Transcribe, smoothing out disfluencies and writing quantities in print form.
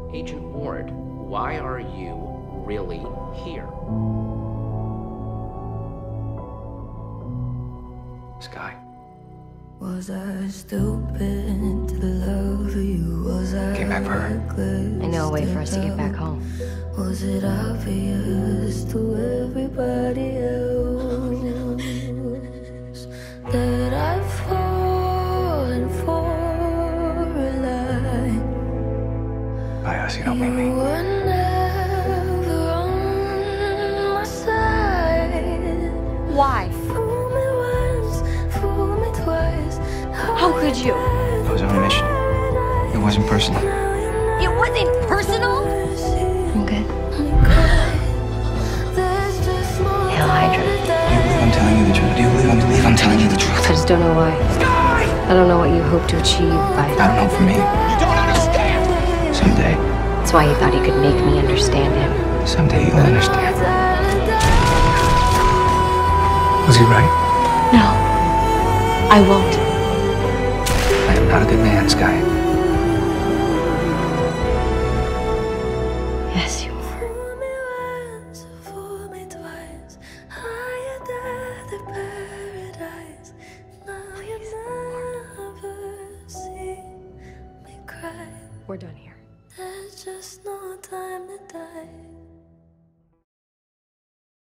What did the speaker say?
Agent Ward, why are you really here? Sky. Was I stupid to love you? Was I Came back for her. I know a way for us to get back home. Was it obvious to everybody else that I've fallen for a lie? By us, you don't mean me. You were never on my side. Why? Fool me once, fool me twice. How could you? I was on a mission. It wasn't personal. It wasn't personal? I'm good. Hail Hydra. Do you believe I'm telling you the truth? Do you believe I'm telling you the truth? I just don't know why. I don't know what you hope to achieve by... I don't know for me. You don't understand! Someday. That's why he thought he could make me understand him. Someday you'll understand. Was he right? No, I won't. I am not a good man, Sky. Yes, you are. Fool me once, fool me twice. Higher than the paradise. Now you never see me cry. We're done here. There's just no